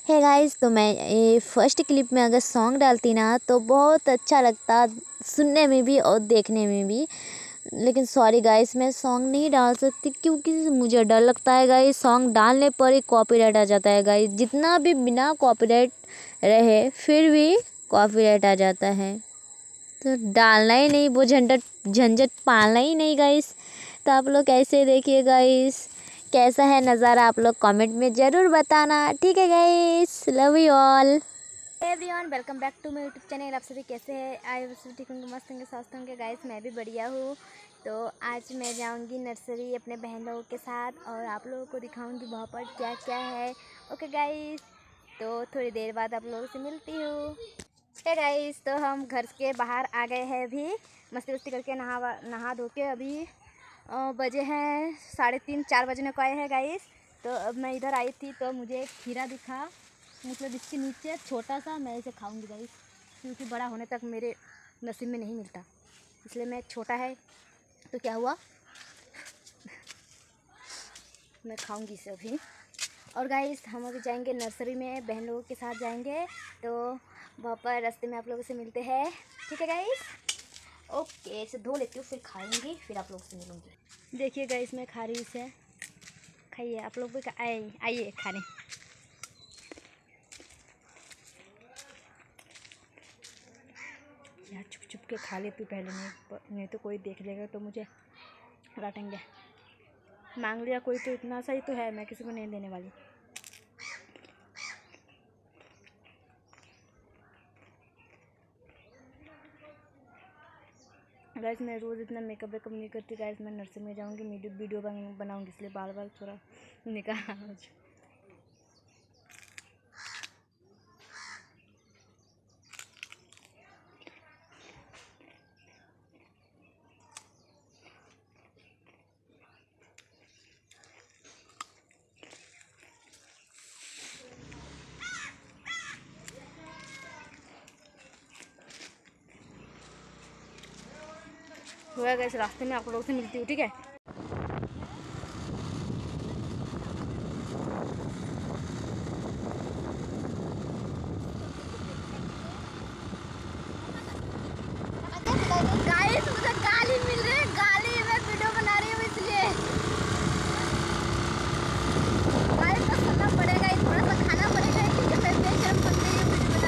है गाइस। तो मैं ये फर्स्ट क्लिप में अगर सॉन्ग डालती ना तो बहुत अच्छा लगता सुनने में भी और देखने में भी, लेकिन सॉरी गाइस मैं सॉन्ग नहीं डाल सकती क्योंकि मुझे डर लगता है गाइस। सॉन्ग डालने पर ही कॉपीराइट आ जाता है गाइस, जितना भी बिना कॉपीराइट रहे फिर भी कॉपीराइट आ जाता है, तो डालना ही नहीं, वो झंझट पालना ही नहीं गाइस। तो आप लोग कैसे देखिए गाइस, कैसा है नज़ारा आप लोग कमेंट में ज़रूर बताना, ठीक है guys. Love you all everyone, welcome back to my YouTube channel. आप सभी कैसे हैं? आई सभी ठीक होंगे, मस्त होंगे, स्वस्थ होंगे गाइस। मैं भी बढ़िया हूँ। तो आज मैं जाऊँगी नर्सरी अपने बहन लोगों के साथ और आप लोगों को दिखाऊँगी वहाँ पर क्या क्या है। ओके गाइस, तो थोड़ी देर बाद आप लोगों से मिलती हूँ। है गाइस, तो हम घर के बाहर आ गए हैं, अभी मस्ती वस्ती करके नहा धो के अभी बजे हैं 3:30-4 बजने को आए हैं गाइस। तो अब मैं इधर आई थी तो मुझे एक खीरा दिखा, मतलब इसके नीचे छोटा सा, मैं इसे खाऊंगी गाइस क्योंकि बड़ा होने तक मेरे नसीब में नहीं मिलता, इसलिए मैं छोटा है तो क्या हुआ मैं खाऊंगी इसे अभी। और गाइस हम अभी जाएंगे नर्सरी में, बहन लोगों के साथ जाएंगे, तो वहाँ पर रास्ते में आप लोगों से मिलते हैं, ठीक है गाइस। ओके, इसे धो लेती हूँ फिर खाऊंगी, फिर आप लोगों से मिलूंगी। देखिए गाइस मैं खा रही हूँ इसे, खाइए आप लोग भी, आइए खाने। यार चुप चुप के खा लेती हूँ पहले, नहीं तो कोई देख लेगा तो मुझे डांटेंगे। मांग लिया कोई तो इतना सा ही तो है, मैं किसी को नहीं देने वाली। गाइस मैं रोज़ इतना मेकअप वेकअप नहीं करती गाइस, मैं नर्सरी में जाऊँगी, वीडियो बनाऊँगी, इसलिए बाल बाल थोड़ा निकाल। हुआ गाइस, रास्ते में आप लोगों से मिलती हूँ, ठीक है। गाइस मुझे गाली मिल रही है, गाली, मैं वीडियो बना रही हूँ इसलिए गाइस तो सुनना पड़ेगा, थोड़ा सा खाना पड़ेगा क्योंकि मैं बेशर्म बन गई हूँ वीडियो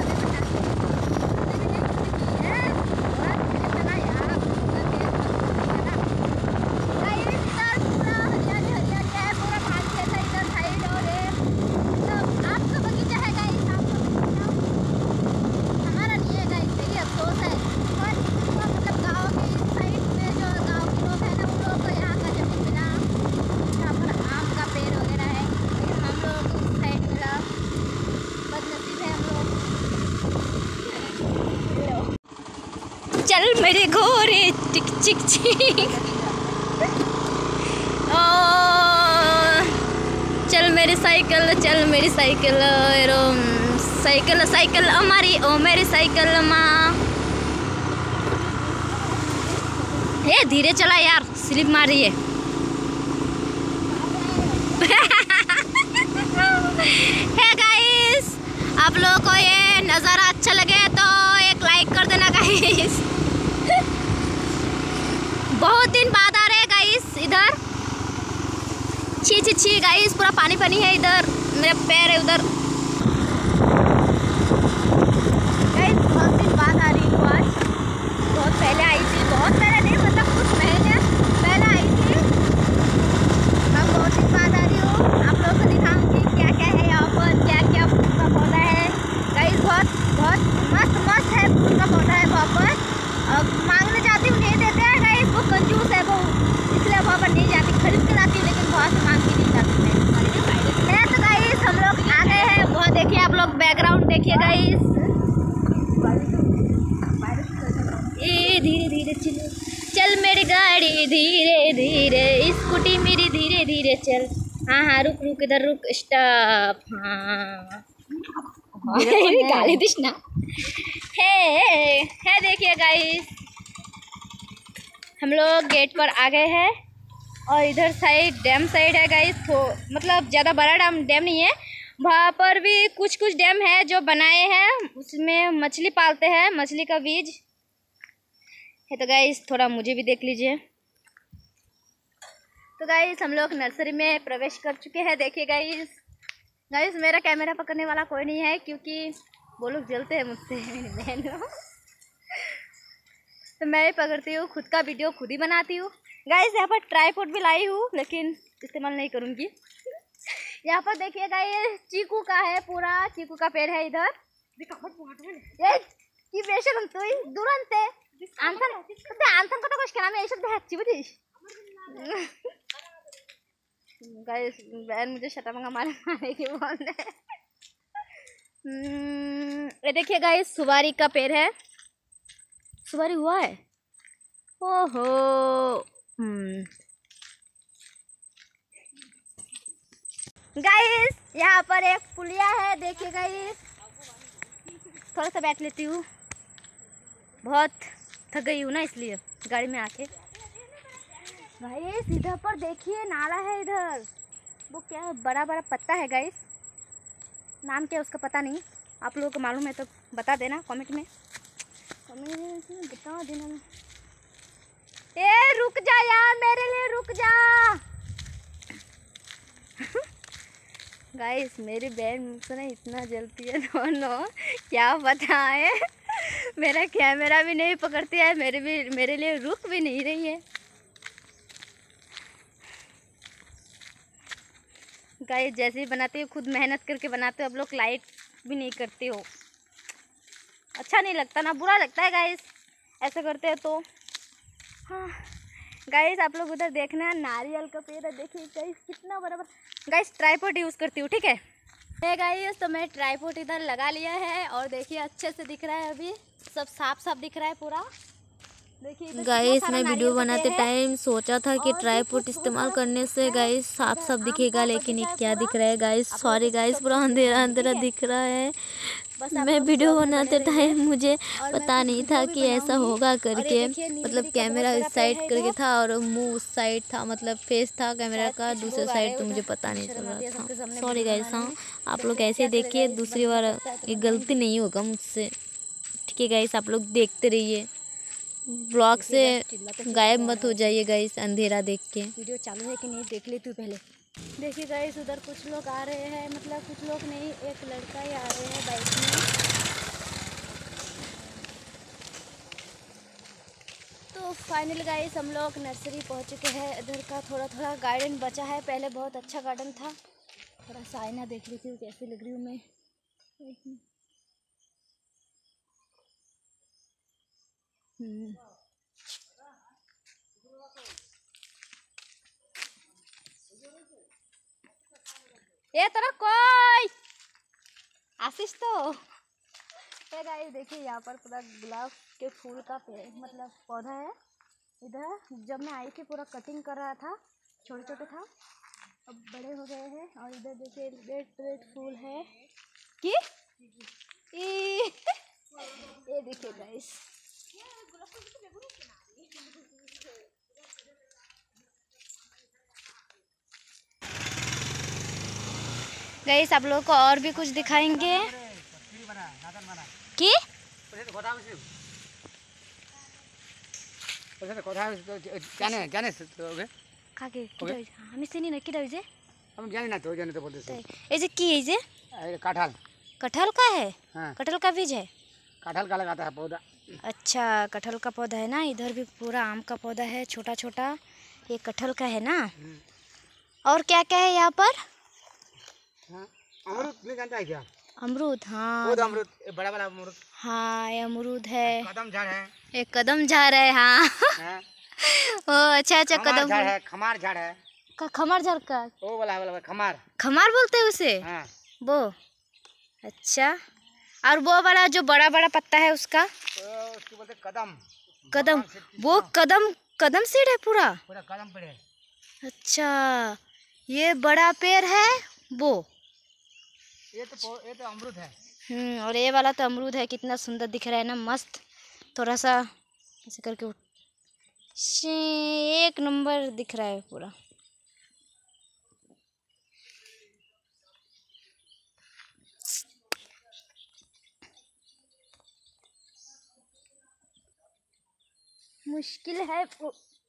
चल मेरे घोरे टिक चिक चिक, चल मेरी साइकिल, चल मेरी साइकिल, साइकिल साइकिल हमारी, ओ मेरी साइकिल माँ। ये धीरे चला यार, स्लिप मार रही है। हे गाइस, आप लोगों को ये नज़ारा अच्छा लगे तो एक लाइक कर देना गाइस। बहुत दिन बाद आ रहे हैं गाइस इधर, छी छी छी गाइस, पूरा पानी पानी है इधर, मेरा पैर है उधर गाइस। बहुत दिन बाद आ रही हूँ आज, बहुत पहले आई थी, बहुत पहले नहीं, मतलब कुछ महीने पहले आई थी, अब बहुत दिन बाद आ रही हूँ। आप लोगों को दिखाऊंगी क्या क्या है यहाँ पर, क्या क्या फूल का पौधा है गाइस, बहुत बहुत मस्त मस्त है फूल का पौधा है वहाँ पर। अब मांगने जाती हूँ नहीं देते हैं गाइस, वो कंजूस है वो, इसलिए वहाँ पर नहीं जाती, खरीद के लाती हूँ, लेकिन वहाँ से मांग के नहीं जाती है। तो गाइस हम लोग आ गए हैं, वहाँ देखिए आप लोग, बैकग्राउंड देखिए गाइस, ये धीरे धीरे चलो, चल मेरी गाड़ी धीरे धीरे, स्कूटी मेरी धीरे धीरे चल। हाँ हाँ रुक रुक, इधर रुक, स्टॉप। हाँ गाली दिशना है देखिए गाइस, हम लोग गेट पर आ गए हैं और इधर साइड डैम साइड है गाइस, तो मतलब ज़्यादा बड़ा डैम नहीं है, वहाँ पर भी कुछ कुछ डैम है जो बनाए हैं, उसमें मछली पालते हैं, मछली का बीज है। तो गाइस थोड़ा मुझे भी देख लीजिए। तो गाइस हम लोग नर्सरी में प्रवेश कर चुके हैं। देखिए गाइस, गाइस मेरा कैमरा पकड़ने वाला कोई नहीं है क्योंकि वो लोग जलते हैं मुझसे, मेरी बहन। तो मैं ही पकड़ती हूँ, खुद का वीडियो खुद ही बनाती हूँ। गाइस यहाँ पर ट्राईपॉड भी लाई हूँ लेकिन इस्तेमाल नहीं करूँगी। यहाँ पर देखिएगा ये चीकू का है, पूरा चीकू का पेड़ है इधर। ये की बेशरम तुई दुरंते आंसन को तो कुछ कहना मैं ऐसे अच्छी बुझिस। गाइस बहन मुझे शटामंगा मारने की बोल रहे। ये देखिए गाइस सुपारी का पेड़ है। सुपारी हुआ है, ओहो। गाइस यहाँ पर एक पुलिया है, देखिए गाइस। थोड़ा सा बैठ लेती हूँ, बहुत थक गई हूँ ना इसलिए गाड़ी में आके। गाइस इधर पर देखिए नाला है इधर, वो क्या बड़ा बड़ा पत्ता है गाइस, नाम क्या उसका पता नहीं। आप लोगों को मालूम है तो बता देना कमेंट में, बता देना। ए रुक जा यार, मेरे लिए रुक जा। गाइस मेरी बहन मुझसे ना इतना जलती है, नो क्या बताएं। मेरा कैमरा भी नहीं पकड़ती है, मेरे लिए रुक भी नहीं रही है। गाइस जैसे ही बनाती हो खुद मेहनत करके बनाते हो, अब लोग लाइक भी नहीं करते हो। अच्छा नहीं लगता ना, बुरा लगता है गाइस ऐसा करते हो तो। हाँ गाइस आप लोग उधर देखना, नारियल का पेड़ है, देखिए गाइस कितना बड़ा बड़ा। गाइस ट्राइपॉड यूज़ करती हूँ, ठीक है गाइस। तो मैं ट्राइपॉड इधर लगा लिया है और देखिए अच्छे से दिख रहा है, अभी सब साफ साफ दिख रहा है पूरा। गाइस मैं वीडियो बनाते टाइम सोचा था कि ट्राइपॉड इस्तेमाल करने से गाइस साफ साफ दिखेगा, लेकिन ये क्या दिख रहा है गाइस, सॉरी गाइस पूरा अंधेरा अंधेरा दिख रहा है। मैं वीडियो बनाते टाइम मुझे पता नहीं था कि ऐसा होगा करके, मतलब कैमरा इस साइड करके था और मुंह उस साइड था, मतलब फेस था कैमरा का दूसरे साइड, तो मुझे पता नहीं चल रहा था। Sorry guys. हाँ आप लोग ऐसे देखिए, दूसरी बार ये गलती नहीं होगा मुझसे, ठीक है गाइस। आप लोग देखते रहिए, ब्लॉग से गायब मत हो जाइए गाइस अंधेरा देख के। वीडियो चालू है कि नहीं देख ले तू पहले। देखिए गाइस उधर कुछ लोग आ रहे हैं, मतलब कुछ लोग नहीं, एक लड़का ही आ रहे हैं बाइक में। तो फाइनल गाइस हम लोग नर्सरी पहुंच चुके हैं। इधर का थोड़ा थोड़ा गार्डन बचा है, पहले बहुत अच्छा गार्डन था। थोड़ा सा आईना देख लेती हूँ कैसी लग रही हूँ मैं। ये तरह कोई आशीष तो गाइस देखिए यहाँ पर पूरा गुलाब के फूल का पेड़, मतलब पौधा है इधर। जब मैं आई थी पूरा कटिंग कर रहा था, छोटे छोटे था, अब बड़े हो गए हैं। और इधर देखिए रेड रेड फूल है कि ये देखिए गाइस। गाइस आप लोगों को और भी कुछ दिखाएंगे कि कटहल, कटहल का है। हाँ। कटहल का बीज है, कटहल का लगाता है पौधा। अच्छा कटहल का पौधा है ना, इधर भी पूरा आम का पौधा है छोटा छोटा, ये कटहल का है ना। और क्या क्या है यहाँ पर? हाँ, अमरूद नहीं जानता है क्या? अमरूद, हाँ अमरूद, बड़ा वाला अमरूद। हाँ ये अमरूद है, कदम झाड़ है, एक कदम झाड़ है। हाँ, हाँ। ओ अच्छा अच्छा कदम झाड़ है, खमार झाड़ है। खमार झाड़ का वो वाला खमार, खमार बोलते हैं उसे। हाँ। वो अच्छा, और वो वाला जो बड़ा बड़ा पत्ता है उसका उसको बोलते कदम। कदम, वो कदम कदम सीड है पूरा, पूरा कदम पेड़ है। अच्छा ये बड़ा पेड़ है वो, ये तो अमरूद है। और ये वाला तो अमरूद है, कितना सुंदर दिख रहा है ना, मस्त। थोड़ा सा ऐसे करके एक नंबर दिख रहा है पूरा। मुश्किल है वो।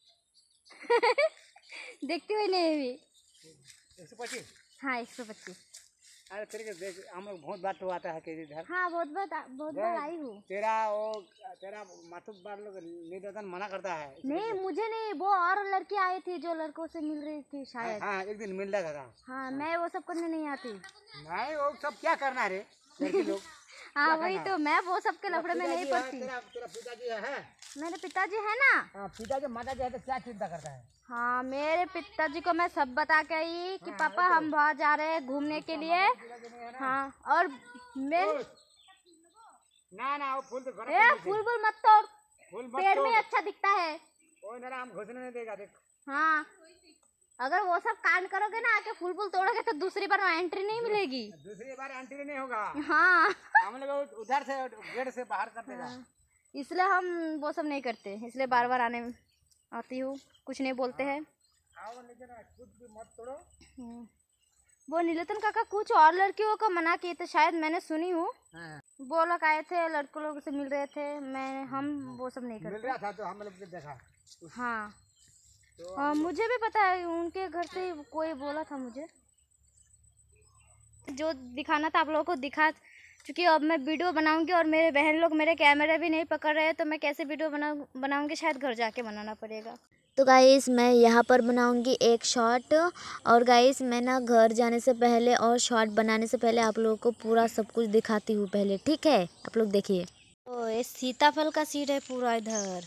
देखते हुए नहीं अभी 125। हाँ 125। अरे तेरे के देख हम लोग बहुत बार तो आता है तेरे इधर। हाँ बहुत बार आई हूँ। तेरा मातुब बार लोग निवेदन मना करता है। नहीं मुझे नहीं, वो और लड़की आई थी जो लड़कों से मिल रही थी शायद। हाँ एक दिन मिल रहा था। हाँ मैं वो सब करने नहीं आती। नहीं वो सब क्या करना रे लड़की लोग। हाँ वही तो, मैं वो सब के लफड़े में नहीं पड़ती। तेरा पिताजी है? मेरे पिताजी है ना। हाँ पिताजी माताजी है तो क्या चिंता करता है। हाँ मेरे पिताजी को मैं सब बता के आई कि पापा हम बाहर जा रहे हैं घूमने के लिए। हाँ और मैं ना वो फूल तो फूल मत तोड़, फूल पेड़ में अच्छा दिखता है। वो ना हम घुसने नहीं देगा देख। हाँ अगर वो सब कांड करोगे ना आके फूल तोड़ोगे तो दूसरी बार एंट्री नहीं मिलेगी। दूसरी बार एंट्री नहीं होगा। हाँ हम लोग उधर से गेट से बाहर कर देगा। इसलिए हम वो सब नहीं करते, इसलिए बार बार आती हूँ, कुछ नहीं बोलते हैं। आओ लेकिन कुछ भी मत तोड़ो। वो नीलतन काका कुछ और लड़कियों को मना किए थे शायद, मैंने सुनी हूँ। वो लोग आए थे लड़कों लोगों से मिल रहे थे, हम वो सब नहीं करते। मिल रहा था तो हम लोग देखा। हाँ तो मुझे भी पता है, उनके घर से कोई बोला था मुझे। जो दिखाना था आप लोगों को दिखा चूँकि अब मैं वीडियो बनाऊंगी और मेरे बहन लोग मेरे कैमरा भी नहीं पकड़ रहे हैं तो मैं कैसे वीडियो बनाऊंगी, शायद घर जाके बनाना पड़ेगा। तो गाइस मैं यहाँ पर बनाऊंगी एक शॉट, और गाइस मैं ना घर जाने से पहले और शॉट बनाने से पहले आप लोगों को पूरा सब कुछ दिखाती हूँ पहले, ठीक है? आप लोग देखिए। तो ये सीताफल का सीड है पूरा इधर।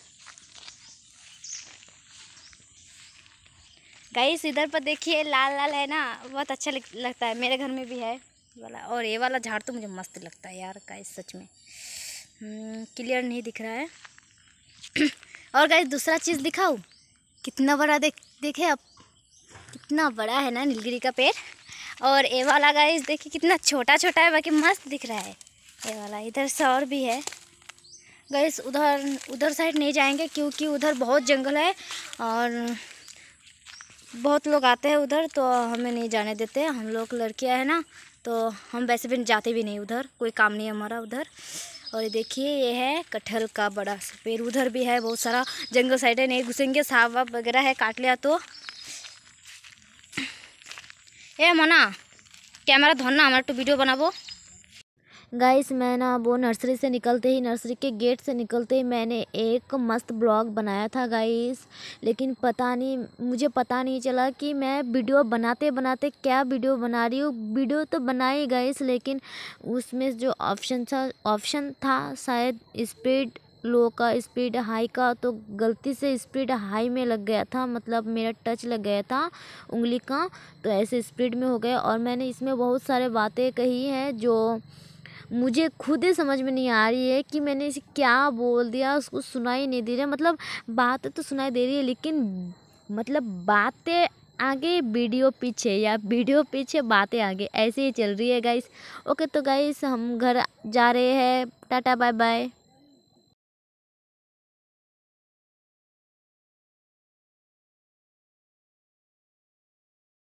गाइस इधर पर देखिए लाल लाल है ना, बहुत अच्छा लगता है। मेरे घर में भी है वाला, और ये वाला झाड़ तो मुझे मस्त लगता है यार गाइस, सच में। क्लियर नहीं दिख रहा है। और गाइस दूसरा चीज़ दिखाऊं, कितना बड़ा देखे अब, कितना बड़ा है ना नीलगिरी का पेड़। और ये वाला गाइस देखिए कितना छोटा छोटा है, बाकी मस्त दिख रहा है ये वाला। इधर से और भी है गाइस, उधर साइड नहीं जाएंगे क्योंकि उधर बहुत जंगल है और बहुत लोग आते हैं उधर, तो हमें नहीं जाने देते। हम लोग लड़कियां हैं ना, तो हम वैसे भी जाते भी नहीं उधर, कोई काम नहीं है हमारा उधर। और ये देखिए ये है कटहल का बड़ा सा पेड़, उधर भी है बहुत सारा। जंगल साइड है, नहीं घुसेंगे, सांप वाप वगैरह है, काट लिया तो। ए मना कैमरा धोना हमारा तो वीडियो बनाबो। गाइस मैं ना वो नर्सरी से निकलते ही, नर्सरी के गेट से निकलते ही मैंने एक मस्त ब्लॉग बनाया था गाइस, लेकिन मुझे पता नहीं चला कि मैं वीडियो बनाते बनाते क्या वीडियो बना रही हूँ। वीडियो तो बनाई गाइस, लेकिन उसमें जो ऑप्शन था शायद स्पीड लो का, स्पीड हाई का, तो गलती से स्पीड हाई में लग गया था, मतलब मेरा टच लग गया था उंगली का, तो ऐसे स्पीड में हो गया। और मैंने इसमें बहुत सारे बातें कही हैं जो मुझे खुद ही समझ में नहीं आ रही है कि मैंने इसे क्या बोल दिया, उसको सुनाई नहीं दे रहा। मतलब बातें तो सुनाई दे रही है, लेकिन मतलब बातें आगे वीडियो पीछे, या वीडियो पीछे बातें आगे, ऐसे ही चल रही है गाइस। ओके तो गाइस हम घर जा रहे हैं, टाटा बाय बाय।